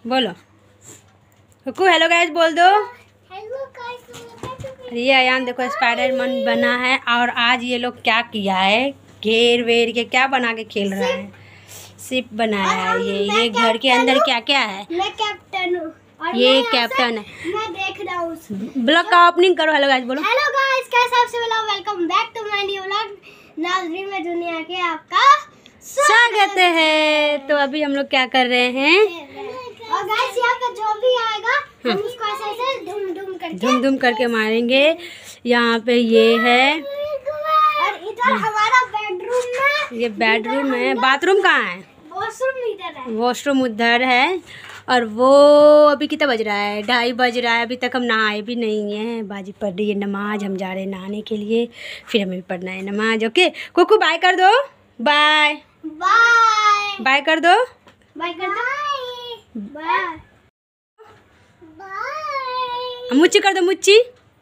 बोलो Kuku hello guys बोल दो। ये अयान देखो स्पाइडरमैन बना है और आज ये लोग क्या किया है, घेर वेर के क्या बना के खेल रहा है, शिप बनाया है। ये घर के अंदर क्या क्या है, मैं कैप्टन हूँ। ये कैप्टन है। मैं देख रहा हूँ। ब्लॉग का ओपनिंग करो। हेलो गाइस बोलो। हेलो गाइस कैसे आप सब लोग, welcome back to my new vlog. नाज़रीन में दुनिया के आपका स्वागत है। तो अभी हम लोग क्या कर रहे हैं, और गाइस यहाँ पे जो भी आएगा हम उसको ऐसे धूम धूम करके मारेंगे। यहाँ पे ये है और इधर हमारा बेडरूम में, ये बेडरूम है। बाथरूम कहाँ है? वॉशरूम इधर है। वॉशरूम उधर है। और वो अभी कितना बज रहा है, 2:30 बज रहा है। अभी तक हम नहाए भी नहीं है। बाजी पढ़ रही है नमाज, हम जा रहे हैं नहाने के लिए, फिर हमें भी पढ़ना है नमाज। ओके कुकू बाय कर दो। बाय बाय बाय कर दो। बाय कर दो। बाय बाय मुच्ची कर दो, मुच्ची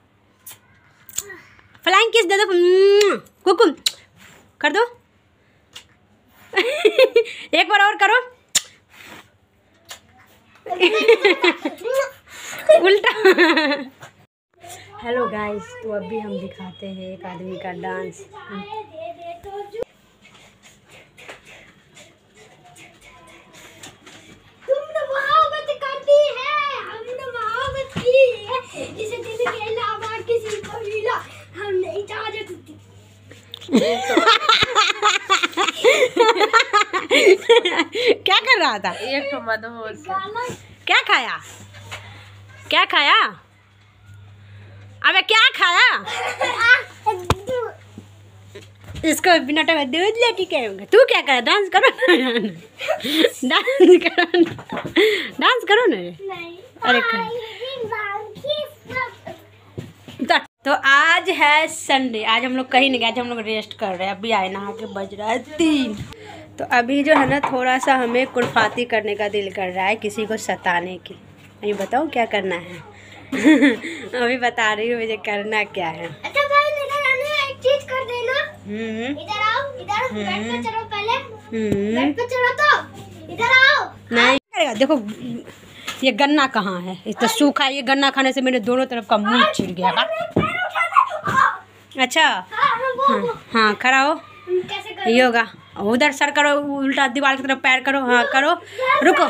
फ्लाइंग किस दे दो। कुकू कर दो। एक बार और करो। उल्टा। हेलो गाइस, तो अभी हम दिखाते हैं एक आदमी का डांस। तुमने मोहब्बत करती है, हमने मोहब्बत की है, इसे दिल के अलावा किसी को मिला हमने इजाजत दी। क्या कर रहा था? एक तो मदहोश क्या खाया, क्या खाया? अबे क्या खाया? इसको बिना टका दूध लेटी करूँगा। तू क्या कर, डांस करो ना। डांस करो ना, डांस करो ना। नहीं अरे तो आज है संडे, आज हम लोग कहीं नहीं गए, आज हम लोग रेस्ट कर रहे हैं। अभी आए नहा के, बज रहा है 3। तो अभी जो है ना थोड़ा सा हमें कुर्फाती करने का दिल कर रहा है, किसी को सताने की। अभी बताओ क्या करना है। अभी बता रही हूँ मुझे करना क्या है। अच्छा गाइस इधर आने एक चीज कर देना। इधर आओ, इधर बेड पे चढ़ो पहले। बेड पे चढ़ो तो इधर आओ। नहीं करेगा। देखो ये गन्ना कहाँ है, ये तो सूखा है। ये गन्ना खाने से मेरे दोनों तरफ का मुंह चिढ़ गया। अच्छा हाँ खड़ा हो। कैसे कर ये होगा। उधर सर करो, उल्टा दीवार की तरफ पैर करो। हाँ करो, रुको।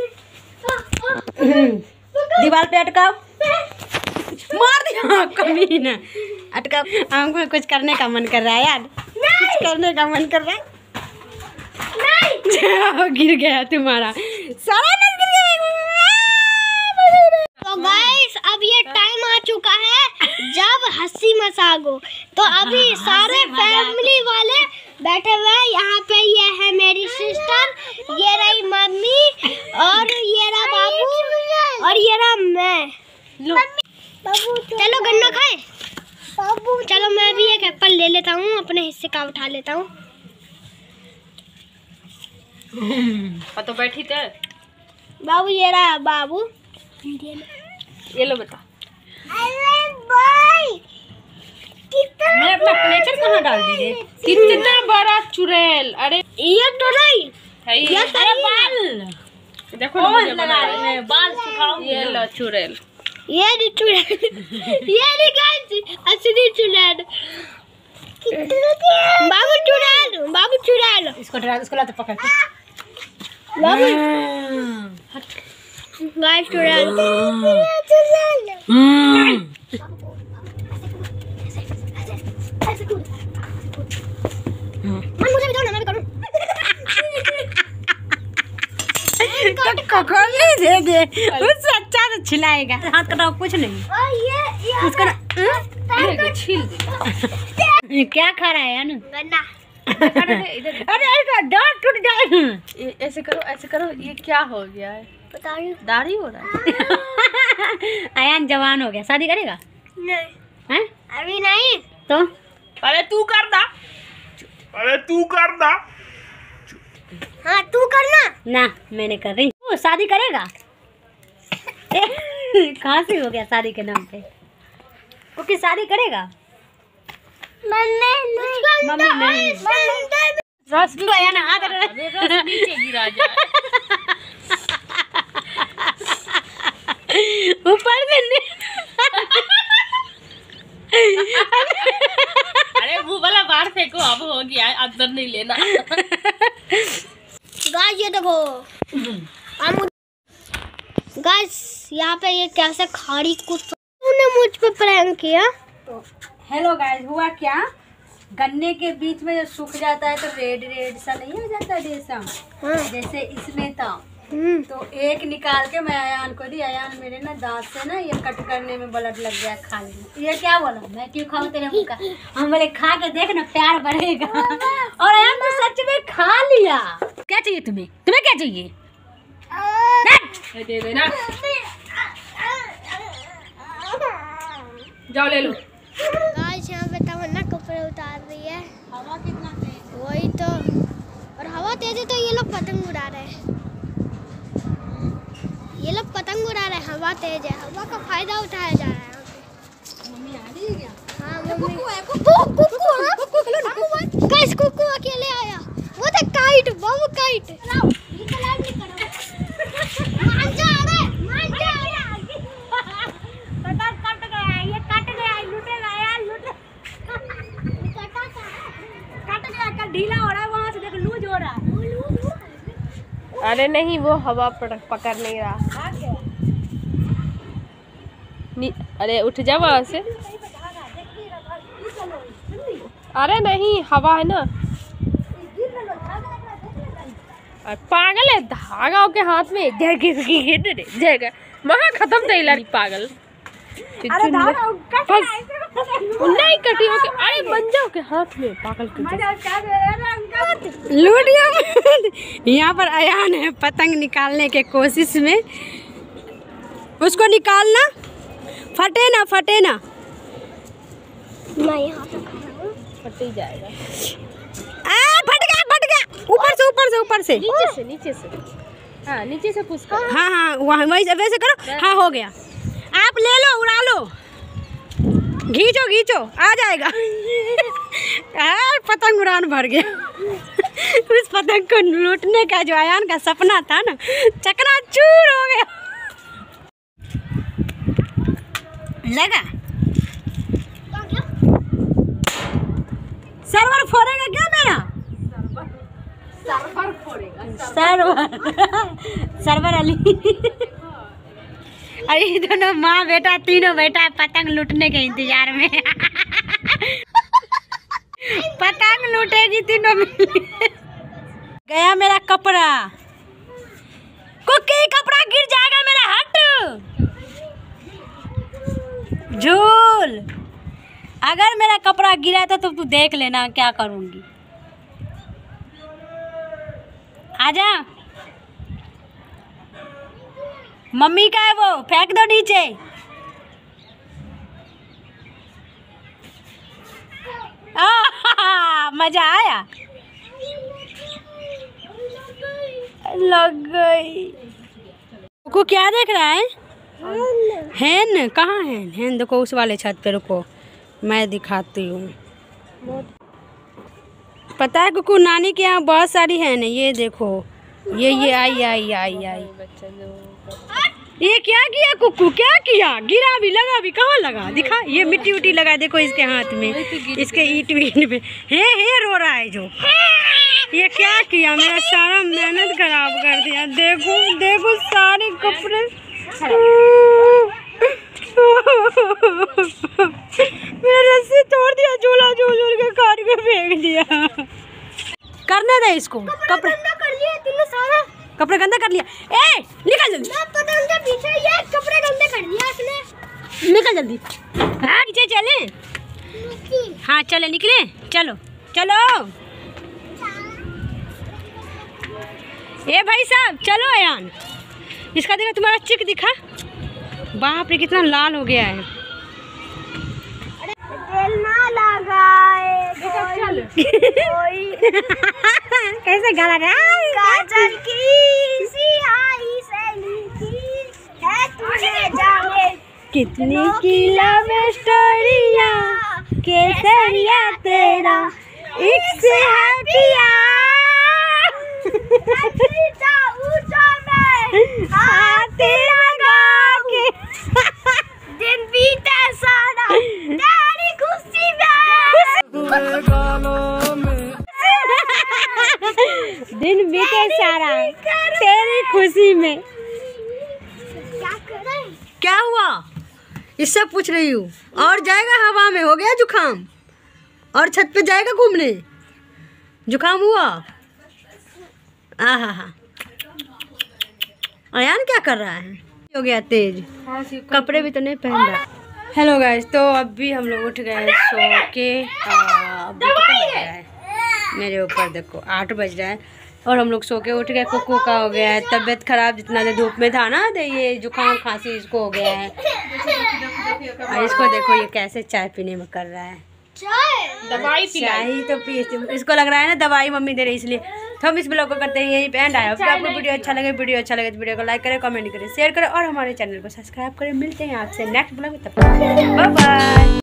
दीवार पे अटकाओ। मार दिया कमीना। अटकाओ। हमको कुछ करने का मन कर रहा है यार, कुछ करने का मन कर रहा है। नहीं गिर गया तुम्हारा सारा नस गिर गया। तो गाइस अब ये टाइम आ चुका है जब हंसी मजाक हो। तो अभी सारे फैमिली वाले बैठे हुए हैं यहाँ पे। ये है मेरी सिस्टर, ये रही मम्मी, और ये रहा बाबू, और ये रहा मैं। चलो गन्ना खाए। चलो मैं भी एक एप्पल ले लेता हूँ, अपने हिस्से का उठा लेता हूँ। तो बैठी थे बाबू ये रहा बाबू। ये लो बता। अरे भाई मैं अपना प्लेचर कहाँ डाल दी रे? कितना बड़ा चुड़ैल। अरे ये तो नहीं, ये अरे बाल देखो ना मुझे बना रहे हैं, बाल सुखाओ। ये लो चुड़ैल। ये नहीं चुड़ैल। ये नहीं गाइस असली चुड़ैल। बाबू चुड़ैल, बाबू चुड़ैल। इसको डरा, इसको लाते पकड़ के। बाबू गाइस चुड़ैल। मुझे भी दो ना, मैं भी करूं। नहीं दे दे, उससे अच्छा से छिलाएगा। हाथ कटाओ, कुछ नहीं। ये उसका ये छील दे। क्या खा रहा है ना? गन्ना। अरे डांट टूट जाए। ऐसे करो, ऐसे करो। ये क्या हो गया है? बता रही हूँ। दाढ़ी हो रहा है। अयान जवान हो गया, शादी करेगा? नहीं हैं? अभी नहीं। तो अरे तू कर दा, अरे तू कर दा। हाँ तू करना। ना मैं नहीं कर रही। वो शादी करेगा? कहाँ से हो गया शादी के नाम पे? वो किस शादी करेगा? मम्मी नहीं। रस तो आया ना, हाथ नीचे गिरा जाए। कलर नहीं लेना। गाइस ये देखो गाइस, यहाँ पे ये कैसे खाड़ी कुत्ते मुझ पे प्रैंक किया। तो हेलो गाइस, हुआ क्या, गन्ने के बीच में जब सूख जाता है तो रेड रेड सा नहीं हो जाता रेशम, जैसे इसमें था। तो एक निकाल के मैं अयान को दी। अयान मेरे ना दांत से ना ये कट करने में ब्लड लग गया खाने में। ये क्या बोला, मैं क्यों खाऊं तेरे मुंह का? हम बोले खा के देख ना, प्यार बढ़ेगा। और अयान तो सच में खा लिया। क्या चाहिए तुम्हें? तुम्हें क्या चाहिए? दे देना, जाओ ले लो। गाइस यहाँ पे तमन्ना कपड़े उतार रही है। हवा कितना तेज, वही तो, और हवा तेज है तो ये लोग पतंग उड़ा रहे हैं। ये लोग पतंग उड़ा रहे हैं, हवा तेज है, हवा का फायदा उठाया जा रहा है यहाँ पे। मम्मी आ रही है क्या? हाँ मम्मी। कुकू गाइस कुकू अकेले आया, वो तो काइट, बम काइट। ढीला हो रहा है, वहाँ से देख लूज हो रहा है। अरे नहीं, वो हवा पकड़ नहीं रहा। अरे उठ जा वहाँ से। अरे नहीं, हवा है ना। पागल है, धागा के हाथ में जगह महा खत्म नहीं पागल। अरे नहीं कटी हो के, अरे बन जाओ के हाथ में पागल लूटिया। यहाँ पर अयान है पतंग निकालने के कोशिश में, उसको निकालना, फटे ना फटे ना। मैं यहाँ पे फट ही जाएगा। फट गया, ऊपर से ऊपर से ऊपर से, नीचे से हाँ, नीचे से पुश करो। हाँ हाँ वहाँ वैसे करो। हाँ हो गया, आप ले लो, उड़ा लो, घींचो घींचो, आ जाएगा। पतंग उड़ान भर गया। उस पतंग को लूटने का जो अयान का सपना था ना, चकनाचूर हो गया। लगा सर्वर फोड़ेगा क्या मेरा? सर्वर फोड़ेगा, सर्वर अली। अरे दोनों माँ बेटा तीनों बेटा पतंग लूटने के इंतजार में। पतंग लूटेगी तीनों में। गया मेरा कपड़ा, कुकी कपड़ा गिर जाएगा मेरा, हट झूल। अगर मेरा कपड़ा गिरा था तो तू देख लेना क्या करूंगी। आजा, मम्मी का है वो, फेंक दो नीचे। मजा आया, लग गई। को क्या देख रहा है? हैन कहाँ है? हैन देखो उस वाले छत पे, रुको मैं दिखाती हूँ। पता है कुकू, नानी के यहाँ बहुत सारी है ना, ये देखो, ये आई आई आई आई। ये क्या किया कुकू, क्या किया? गिरा भी, लगा भी, कहाँ लगा दिखा? ये मिट्टी उट्टी लगा, देखो इसके हाथ में, इसके ईंट वीट पे है रो रहा है जो। ये क्या किया, मेरा सारा मेहनत खराब कर दिया। देखो देखो सारे कपड़े। मेरा रस्सी तोड़ दिया, झूला झूल झूल के काट के फेंक दिया। करने दे इसको, कपड़े गंदा कर लिया तूने सारा, कपड़े गंदा कर लिया। ए निकल जल्दी, पतंग के पीछे ये कपड़े गंदे कर दिया इसने। निकल जल्दी। हाँ नीचे चले, हाँ चले निकले, चलो चलो। ए भाई साहब चलो। अयान इसका देखा, तुम्हारा चिक दिखा, बाप रे कितना लाल हो गया है। तेल ना लगाए कोई। कैसे गला काजल की सिहाई से लिखी है तुझे जाने कितनी की लव स्टोरिया, केसरिया तेरा एक से है पिया। हाथ लगा के दिन बीते सारा तेरी खुशी में। खुशी में। क्या कर रहे हैं? क्या हुआ इससे पूछ रही हूँ। और जाएगा हवा में, हो गया जुकाम? और छत पे जाएगा घूमने? जुकाम हुआ? हाँ। अयान क्या कर रहा है? हो गया तेज, कपड़े भी तो नहीं पहन रहा। हेलो गाइस, तो अभी हम लोग उठ गए सो के। अभी कितना बज रहा है मेरे ऊपर देखो, 8 बज रहा है और हम लोग सो के उठ गए। कुकू का हो गया है तबीयत खराब, जितना देर धूप में था ना, तो ये जुकाम खांसी इसको हो गया है। और इसको देखो ये कैसे चाय पीने में कर रहा है। दवाई चाय तो पी, इसको लग रहा है ना दवाई मम्मी दे रही, इसलिए। तो हम इस ब्लॉग को करते हैं यहीं पे एंड। आया आपको वीडियो अच्छा लगे तो वीडियो को लाइक करें, कमेंट करें, शेयर करें और हमारे चैनल को सब्सक्राइब करें। मिलते हैं आपसे नेक्स्ट ब्लॉग में, तब तक बाय बाय।